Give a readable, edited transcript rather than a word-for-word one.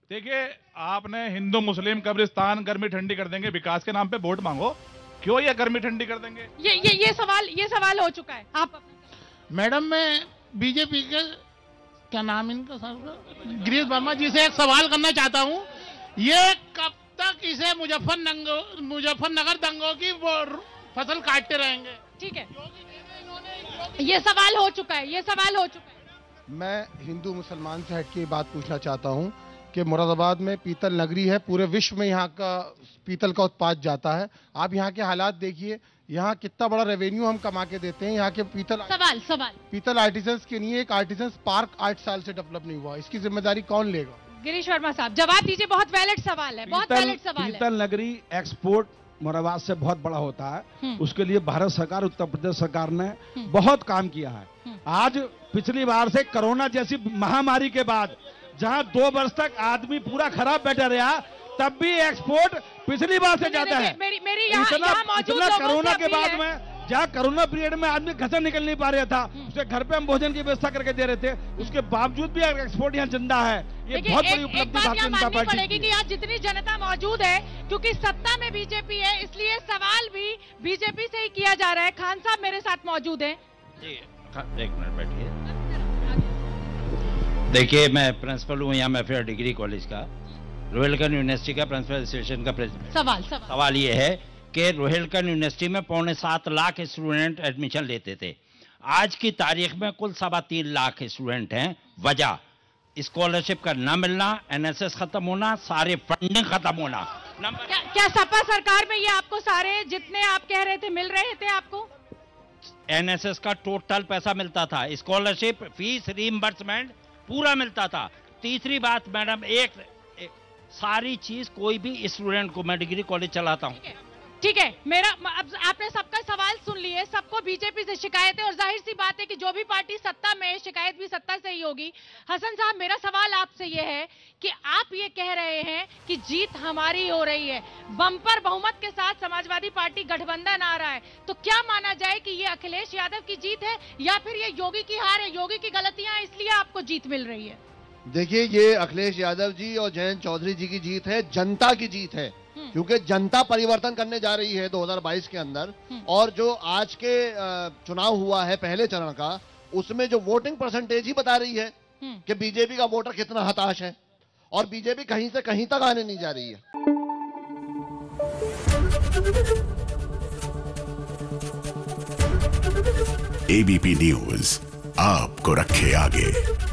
देखिए, आपने हिंदू मुस्लिम कब्रिस्तान गर्मी ठंडी कर देंगे विकास के नाम पे वोट मांगो, क्यों ये गर्मी ठंडी कर देंगे? ये सवाल हो चुका है। आप मैडम, मैं बीजेपी के क्या नाम इनका सर, गिरीश वर्मा जी से एक सवाल करना चाहता हूँ। ये कब तक इसे मुजफ्फरनगर दंगों की फसल काटते रहेंगे? ठीक है, ये सवाल हो चुका है। मैं हिंदू मुसलमान से हटके बात पूछना चाहता हूं कि मुरादाबाद में पीतल नगरी है, पूरे विश्व में यहाँ का पीतल का उत्पाद जाता है। आप यहाँ के हालात देखिए, यहाँ कितना बड़ा रेवेन्यू हम कमा के देते हैं। यहाँ के पीतल आर्टिजन्स के लिए एक आर्टिजन्स पार्क 8 साल से डेवलप नहीं हुआ, इसकी जिम्मेदारी कौन लेगा? गिरीश वर्मा साहब जवाब दीजिए, बहुत वैलिड सवाल है, पीतल नगरी एक्सपोर्ट मुरादाबाद से बहुत बड़ा होता है, उसके लिए भारत सरकार, उत्तर प्रदेश सरकार ने बहुत काम किया है। आज पिछली बार से कोरोना जैसी महामारी के बाद जहां 2 वर्ष तक आदमी पूरा खराब बैठा रहा, तब भी एक्सपोर्ट पिछली बार से ज्यादा है। इतना कोरोना के बाद में, जहाँ कोरोना पीरियड में आदमी घर से निकल नहीं पा रहा था, उसके घर पे हम भोजन की व्यवस्था करके दे रहे थे, उसके बावजूद भी एक्सपोर्ट यहाँ जिंदा है। ये बहुत बड़ी उपलब्धि भारतीय जनता पार्टी की। कि आज जितनी जनता मौजूद है, क्योंकि सत्ता में बीजेपी है, इसलिए सवाल भी बीजेपी से ही किया जा रहा है। खान साहब मेरे साथ मौजूद है। एक मिनट बैठिए। देखिए, मैं प्रिंसिपल हूँ यहाँ मैफेयर डिग्री कॉलेज का, रोहिलखंड यूनिवर्सिटी का प्रिंसिपल एसोसिएशन का प्रेसिडेंट। सवाल ये है कि रोहिलखंड यूनिवर्सिटी में 6.25 लाख स्टूडेंट एडमिशन लेते थे, आज की तारीख में कुल 3.25 लाख स्टूडेंट हैं। वजह स्कॉलरशिप का न मिलना, एनएसएस खत्म होना, सारे फंडिंग खत्म होना। क्या सपा सरकार में ये आपको सारे जितने आप कह रहे थे मिल रहे थे? आपको एनएसएस का टोटल पैसा मिलता था, स्कॉलरशिप, फीस, रीइंबर्समेंट पूरा मिलता था। तीसरी बात मैडम, एक सारी चीज कोई भी स्टूडेंट को, मैं डिग्री कॉलेज चलाता हूँ। ठीक है, मेरा अब आपने सबका सवाल सुन लिए, सबको बीजेपी से शिकायत है और जाहिर सी बात है कि जो भी पार्टी सत्ता में है, शिकायत भी सत्ता से ही होगी। हसन साहब, मेरा सवाल आपसे ये है कि आप ये कह रहे हैं कि जीत हमारी हो रही है, बम्पर बहुमत के साथ समाजवादी पार्टी गठबंधन आ रहा है, तो क्या माना जाए कि ये अखिलेश यादव की जीत है या फिर ये योगी की हार है, योगी की गलतियां इसलिए आपको जीत मिल रही है? देखिए, ये अखिलेश यादव जी और जयंत चौधरी जी की जीत है, जनता की जीत है, क्योंकि जनता परिवर्तन करने जा रही है 2022 के अंदर। और जो आज के चुनाव हुआ है पहले चरण का, उसमें जो वोटिंग परसेंटेज ही बता रही है कि बीजेपी का वोटर कितना हताश है, और बीजेपी कहीं से कहीं तक आने नहीं जा रही है। एबीपी न्यूज आपको रखे आगे।